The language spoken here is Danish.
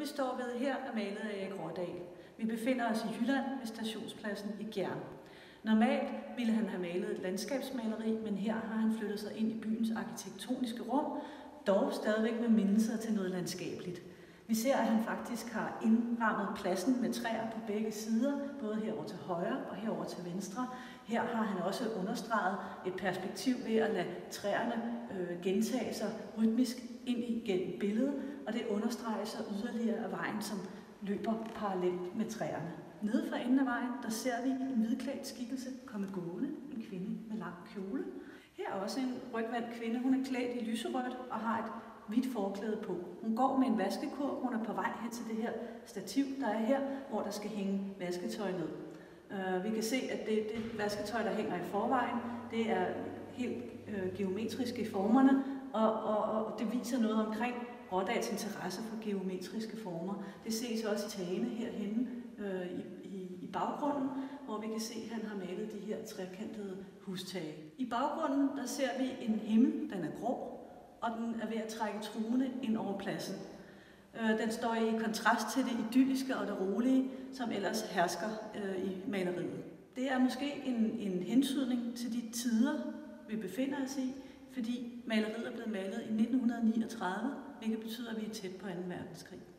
vi står ved her, er malet af Erik Rådal. Vi befinder os i Jylland ved Stationspladsen i Gjern. Normalt ville han have malet et landskabsmaleri, men her har han flyttet sig ind i byens arkitektoniske rum, dog stadigvæk med mindelser til noget landskabeligt. Vi ser, at han faktisk har indrammet pladsen med træer på begge sider, både herover til højre og herover til venstre. Her har han også understreget et perspektiv ved at lade træerne gentage sig rytmisk ind igennem billedet, og det understreger sig yderligere af vejen, som løber parallelt med træerne. Nede fra enden af vejen, der ser vi en hvidklædt skikkelse komme gående, en kvinde med lang kjole. Her er også en rygvandt kvinde. Hun er klædt i lyserødt og har et hvidt forklæde på. Hun går med en vaskekurv. Hun er på vej hen til det her stativ, der er her, hvor der skal hænge vasketøj ned. Vi kan se, at det vasketøj, der hænger i forvejen, det er helt geometrisk i formerne, og det viser noget omkring Rådals interesse for geometriske former. Det ses også i tagene herhenne i baggrunden, hvor vi kan se, at han har malet de her trekantede hustage. I baggrunden der ser vi en himmel, den er grå, og den er ved at trække truende ind over pladsen. Den står i kontrast til det idylliske og det rolige, som ellers hersker i maleriet. Det er måske en hentydning til de tider, vi befinder os i, fordi maleriet er blevet malet i 1939, hvilket betyder, at vi er tæt på 2. verdenskrig.